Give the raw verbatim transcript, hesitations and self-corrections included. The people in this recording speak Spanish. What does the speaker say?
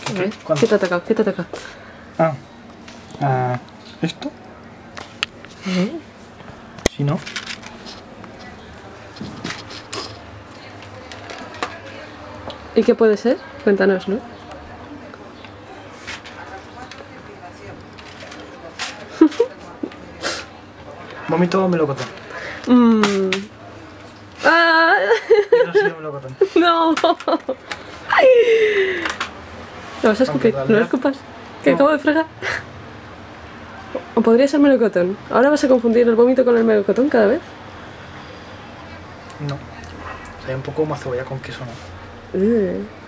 A ver, ¿Cuándo? ¿qué te ha tocado? ¿Qué te ha tocado? Ah, ah, ¿esto? ¿Eh? Si no. ¿Y qué puede ser? Cuéntanos, ¿no? Vómito o melocotón. Mmm. ¡Ah! Y no ha sido melocotón. ¡No! ¿Lo vas a escupir? Aunque ¿No lo realidad- escupas? ¿Que No. acabo de fregar? ¿O podría ser melocotón? ¿Ahora vas a confundir el vómito con el melocotón cada vez? No. Sabe un poco más cebolla con queso, ¿no? Uh.